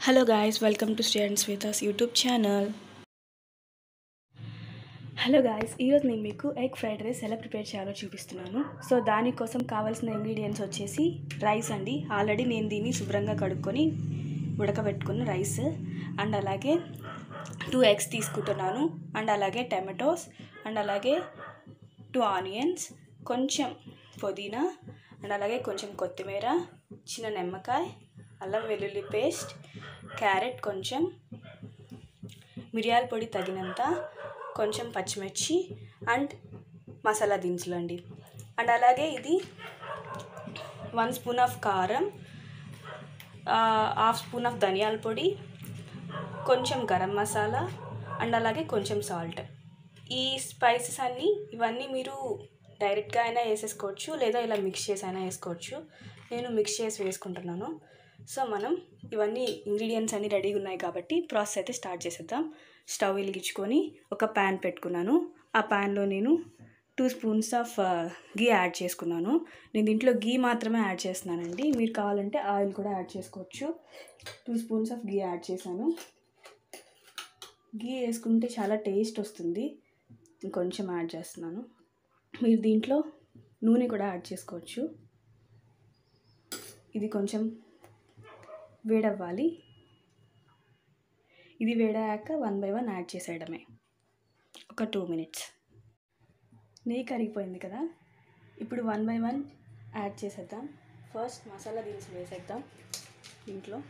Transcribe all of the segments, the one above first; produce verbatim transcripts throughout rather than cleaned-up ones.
Hello guys, welcome to sree and swetha's YouTube channel. Hello guys, ఈరోజు నేను మీకు egg fried rice ఎలా prepare చేయాలో చూపిస్తున్నాను. సో దానికోసం కావాల్సిన ఇంగ్రీడియంట్స్ వచ్చేసి రైస్ అండి. ఆల్రెడీ నేను దీన్ని శుభ్రంగా కడుక్కొని ఉడకబెట్టుకున్న రైస్, అండ్ అలాగే టూ ఎగ్స్ తీసుకుంటున్నాను, అండ్ అలాగే టమాటోస్, అండ్ అలాగే టూ ఆనియన్స్, కొంచెం పుదీనా, అండ్ అలాగే కొంచెం కొత్తిమీర, చిన్న నిమ్మకాయ, అల్లం వెల్లుల్లి పేస్ట్, క్యారెట్ కొంచెం, మిరియాల పొడి తగినంత, కొంచెం పచ్చిమిర్చి అండ్ మసాలా దినుసులు అండి. అండ్ అలాగే ఇది వన్ స్పూన్ ఆఫ్ కారం, హాఫ్ స్పూన్ ఆఫ్ ధనియాల పొడి, కొంచెం గరం మసాలా, అండ్ అలాగే కొంచెం సాల్ట్. ఈ స్పైసెస్ అన్నీ ఇవన్నీ మీరు డైరెక్ట్గా అయినా వేసేసుకోవచ్చు, లేదా ఇలా మిక్స్ చేసి అయినా వేసుకోవచ్చు. నేను మిక్స్ చేసి వేసుకుంటున్నాను. సో మనం ఇవన్నీ ఇంగ్రీడియంట్స్ అన్నీ రెడీగా ఉన్నాయి కాబట్టి ప్రాసెస్ అయితే స్టార్ట్ చేసేద్దాం. స్టవ్ వెలిగించుకొని ఒక ప్యాన్ పెట్టుకున్నాను. ఆ ప్యాన్లో నేను two spoons of ghee add చేసుకున్నాను. నేను దీంట్లో గీ మాత్రమే యాడ్ చేస్తున్నానండి, మీరు కావాలంటే ఆయిల్ కూడా యాడ్ చేసుకోవచ్చు. Two spoons of ghee add చేశాను. గీ వేసుకుంటే చాలా టేస్ట్ వస్తుంది. ఇంకొంచెం యాడ్ చేస్తున్నాను. మీరు దీంట్లో నూనె కూడా యాడ్ చేసుకోవచ్చు. ఇది కొంచెం వేడవ్వాలి. ఇది వేడాక వన్ బై వన్ యాడ్ చేసేయడమే, ఒక టూ మినిట్స్. నెయ్యి కరిగిపోయింది కదా, ఇప్పుడు వన్ బై వన్ యాడ్ చేసేద్దాం. ఫస్ట్ మసాలా దినుసులు వేసేద్దాం దీంట్లో.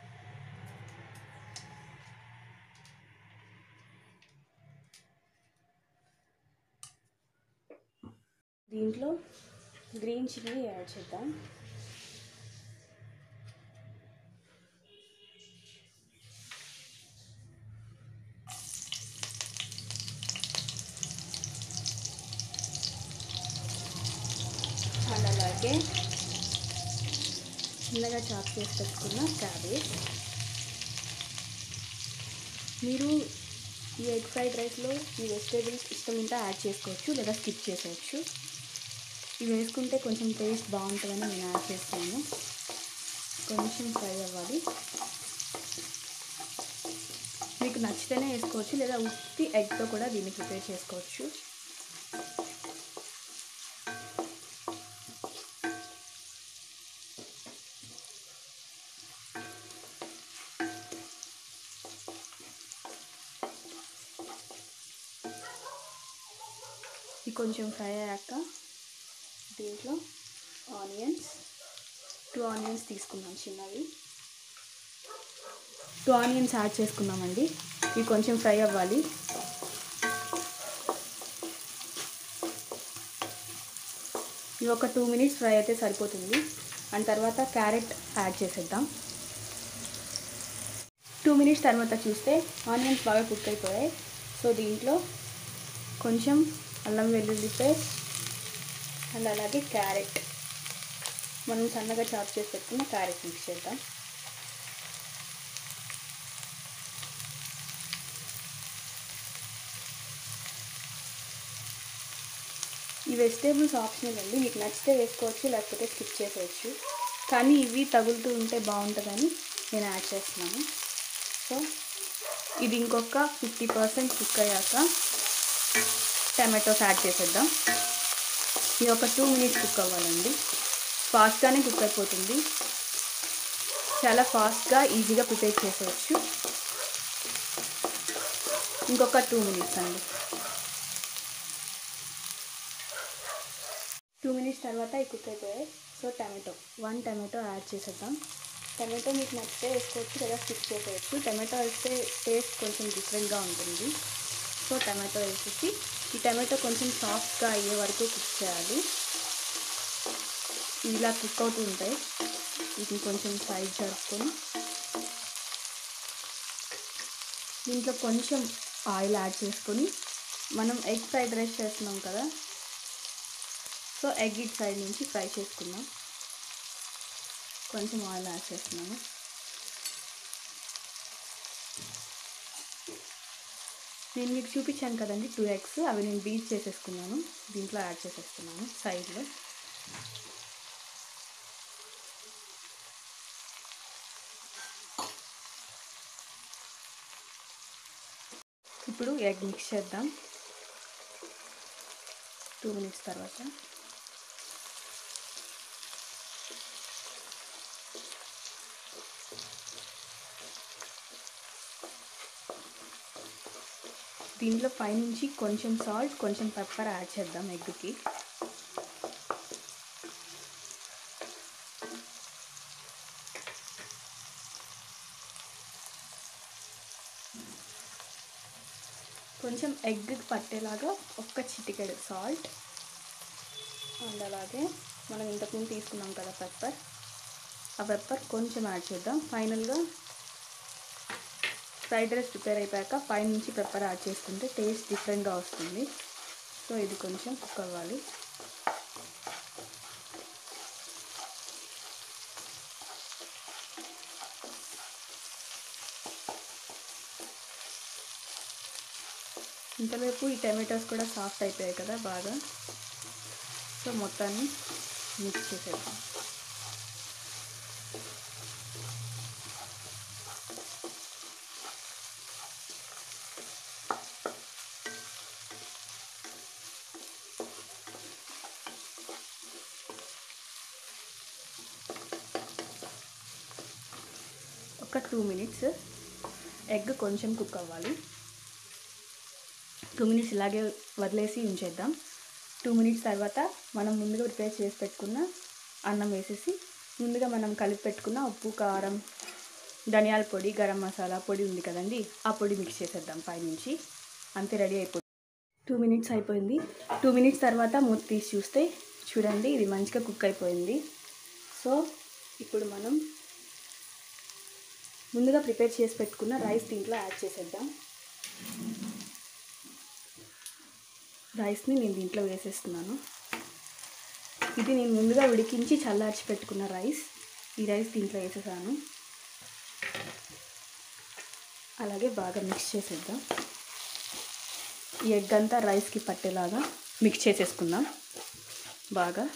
దీంట్లో గ్రీన్ చిల్లీ యాడ్ చేద్దాం. అండ్ అలాగే చిన్నగా చాప్ చేసి పెట్టుకున్న క్యాబేజ్. మీరు ఈ ఎగ్ ఫ్రైడ్ రైస్లో ఈ వెజిటేబుల్స్ ఇష్టం ఉంటే యాడ్ చేసుకోవచ్చు, లేదా స్కిప్ చేసేయచ్చు. ఇవి వేసుకుంటే కొంచెం టేస్ట్ బాగుంటుందని నేను యాడ్ చేస్తాను. కొంచెం ఫ్రై అవ్వాలి. మీకు నచ్చితేనే వేసుకోవచ్చు, లేదా ఉత్తి ఎగ్తో కూడా దీన్ని ప్రిపేర్ చేసుకోవచ్చు. ఇది కొంచెం ఫ్రై అయ్యాక దీంట్లో ఆనియన్స్, టూ ఆనియన్స్ తీసుకున్నాం చిన్నవి. టూ ఆనియన్స్ యాడ్ చేసుకున్నామండి. ఇవి కొంచెం ఫ్రై అవ్వాలి. ఇవి ఒక టూ మినిట్స్ ఫ్రై అయితే సరిపోతుంది. అండ్ తర్వాత క్యారెట్ యాడ్ చేసేద్దాం. టూ మినిట్స్ తర్వాత చూస్తే ఆనియన్స్ బాగా కుక్ అయిపోయాయి. సో దీంట్లో కొంచెం అల్లం వెల్లుల్లి పేస్ట్, అండ్ అలాగే క్యారెట్, మనం సన్నగా చాప్ చేసి పెట్టుకున్న క్యారెట్ మిక్స్ చేద్దాం. ఈ వెజిటేబుల్స్ ఆప్షనల్ అండి, మీకు నచ్చితే వేసుకోవచ్చు, లేకపోతే స్కిప్ చేసేయచ్చు. కానీ ఇవి తగులుతూ ఉంటే బాగుంటుందని నేను యాడ్ చేస్తున్నాను. సో ఇది ఇంకొక ఫిఫ్టీ పర్సెంట్ కుక్ అయ్యాక టమాటోస్ యాడ్ చేసేద్దాం. ఇది ఒక టూ మినిట్స్ కుక్ అవ్వాలండి. ఫాస్ట్గానే కుక్ అయిపోతుంది, చాలా ఫాస్ట్గా ఈజీగా ప్రిపేర్ చేసేయచ్చు. ఇంకొక టూ మినిట్స్ అండి. టూ మినిట్స్ తర్వాత ఈ కుక్ అయిపోయాయి. So tomato one tomato add చేసేద్దాం. టమాటో మీకు నచ్చితే వేసుకోవచ్చు, లేదా స్కిప్ చేసేయచ్చు. టమాటో వేస్తే టేస్ట్ కొంచెం డిఫరెంట్గా ఉంటుంది. సో టమాటో వేసేసి ఈ టమాటో కొంచెం సాఫ్ట్గా అయ్యే వరకు కుక్ చేయాలి. ఇలా కుక్ అవుతూ ఉంటాయి. వీటిని కొంచెం సైడ్ జరుపుకొని దీంట్లో కొంచెం ఆయిల్ యాడ్ చేసుకొని, మనం ఎగ్ ఫ్రైడ్ రైస్ చేస్తున్నాం కదా, సో ఎగ్ ఇట్ సైడ్ నుంచి ఫ్రై చేసుకుందాం. కొంచెం ఆయిల్ యాడ్ చేస్తున్నాను. నేను మీకు చూపించాను కదండి టూ ఎగ్స్, అవి నేను బీట్ చేసేసుకున్నాను. దీంట్లో యాడ్ చేసేస్తున్నాను సైడ్లో. ఇప్పుడు ఎగ్ మిక్స్ చేద్దాం టూ మినిట్స్ తర్వాత. దీంట్లో పైనుంచి కొంచెం సాల్ట్ కొంచెం పెప్పర్ యాడ్ చేద్దాం ఎగ్కి. కొంచెం ఎగ్కి పట్టేలాగా ఒక్క చిటికెడు సాల్ట్ అండ్ అలాగే మనం ఇంతకుముందు తీసుకున్నాం కదా పెప్పర్, ఆ పెప్పర్ కొంచెం యాడ్ చేద్దాం. ఫైనల్గా ఫ్రైడ్ రైస్ ప్రిపేర్ అయిపోయాక పైనుంచి పెప్పర్ యాడ్ చేసుకుంటే టేస్ట్ డిఫరెంట్గా వస్తుంది. సో ఇది కొంచెం కుక్ అవ్వాలి. ఇంతవైపు ఈ టమాటోస్ కూడా సాఫ్ట్ అయిపోయాయి కదా బాగా. సో మొత్తాన్ని మిక్స్ చేసేద్దాం. ఒక టూ మినిట్స్ ఎగ్ కొంచెం కుక్ అవ్వాలి. టూ మినిట్స్ ఇలాగే వదిలేసి ఉంచేద్దాం. టూ మినిట్స్ తర్వాత మనం ముందుగా ప్రిపేర్ చేసి పెట్టుకున్న అన్నం వేసేసి ముందుగా మనం కలిపి పెట్టుకున్న ఉప్పు, కారం, ధనియాల పొడి, గరం మసాలా పొడి ఉంది కదండి, ఆ పొడి మిక్స్ చేసేద్దాం పైనుంచి. అంతే, రెడీ అయిపోతుంది. టూ మినిట్స్ అయిపోయింది. టూ మినిట్స్ తర్వాత మూత తీసి చూస్తే చూడండి ఇది మంచిగా కుక్ అయిపోయింది. సో ఇప్పుడు మనం ముందుగా ప్రిపేర్ చేసి పెట్టుకున్న రైస్ దీంట్లో యాడ్ చేసేద్దాం. రైస్ని నేను దీంట్లో వేసేస్తున్నాను. ఇది నేను ముందుగా ఉడికించి చల్లార్చి పెట్టుకున్న రైస్. ఈ రైస్ దీంట్లో వేసేసాను. అలాగే బాగా మిక్స్ చేసేద్దాం. ఈ ఎగ్ అంతా రైస్కి పట్టేలాగా మిక్స్ చేసేసుకుందాం బాగా.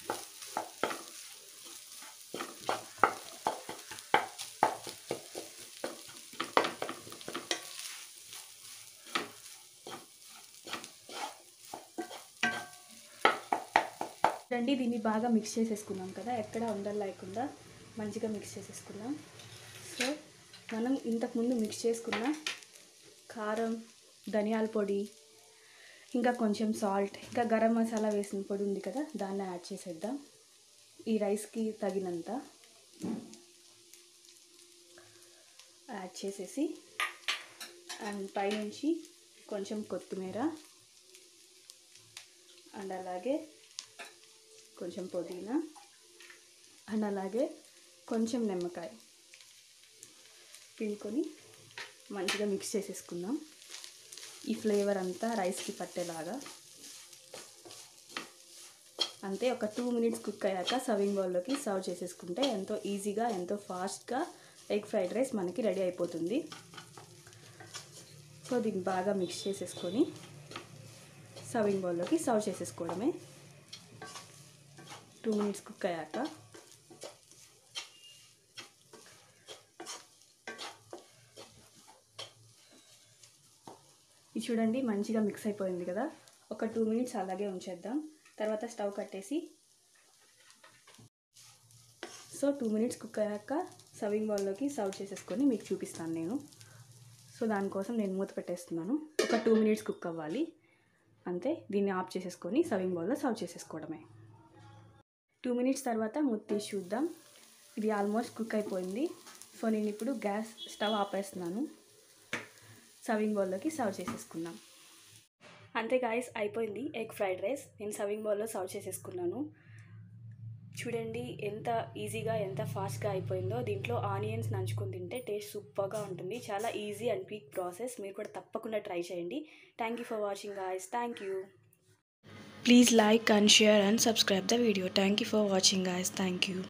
రండి, దీన్ని బాగా మిక్స్ చేసేసుకున్నాం కదా, ఎక్కడ ఉండలు లేకుండా మంచిగా మిక్స్ చేసేసుకున్నాం. సో మనం ఇంతకుముందు మిక్స్ చేసుకున్న కారం, ధనియాల పొడి, ఇంకా కొంచెం సాల్ట్, ఇంకా గరం మసాలా వేసిన పొడి ఉంది కదా, దాన్ని యాడ్ చేసేద్దాం ఈ రైస్కి తగినంత. యాడ్ చేసేసి అండ్ పైనుంచి కొంచెం కొత్తిమీర అండ్ అలాగే కొంచెం పుదీనా అండ్ అలాగే కొంచెం నిమ్మకాయ పిండుకొని మంచిగా మిక్స్ చేసేసుకుందాం. ఈ ఫ్లేవర్ అంతా రైస్కి పట్టేలాగా. అంతే, ఒక టూ మినిట్స్ కుక్ అయ్యాక సర్వింగ్ బౌల్లోకి సర్వ్ చేసేసుకుంటే ఎంతో ఈజీగా ఎంతో ఫాస్ట్గా ఎగ్ ఫ్రైడ్ రైస్ మనకి రెడీ అయిపోతుంది. సో దీన్ని బాగా మిక్స్ చేసేసుకొని సర్వింగ్ బౌల్లోకి సర్వ్ చేసేసుకోవడమే. టూ మినిట్స్ కుక్ అయ్యాక ఇది చూడండి మంచిగా మిక్స్ అయిపోయింది కదా. ఒక టూ మినిట్స్ అలాగే ఉంచేద్దాం. తర్వాత స్టవ్ కట్టేసి సో టూ మినిట్స్ కుక్ అయ్యాక సర్వింగ్ బౌల్లోకి సర్వ్ చేసేసుకొని మీకు చూపిస్తాను నేను. సో దానికోసం నేను మూత పెట్టేస్తున్నాను. ఒక టూ మినిట్స్ కుక్ అవ్వాలి అంతే. దీన్ని ఆఫ్ చేసేసుకొని సర్వింగ్ బౌల్లో సర్వ్ చేసేసుకోవడమే. టూ మినిట్స్ తర్వాత మూత తీసి చూద్దాం. ఇది ఆల్మోస్ట్ కుక్ అయిపోయింది. సో నేను ఇప్పుడు గ్యాస్ స్టవ్ ఆపేస్తున్నాను. సర్వింగ్ బౌల్లోకి సర్వ్ చేసేసుకుందాం. అంతే గాయస్, అయిపోయింది ఎగ్ ఫ్రైడ్ రైస్. నేను సర్వింగ్ బౌల్లో సర్వ్ చేసేసుకున్నాను. చూడండి ఎంత ఈజీగా ఎంత ఫాస్ట్గా అయిపోయిందో. దీంట్లో ఆనియన్స్ నంచుకొని తింటే టేస్ట్ సూపర్గా ఉంటుంది. చాలా ఈజీ అండ్ క్విక్ ప్రాసెస్. మీరు కూడా తప్పకుండా ట్రై చేయండి. Thank you for watching guys. Thank you. Please like and share and subscribe the video. Thank you for watching guys. Thank you.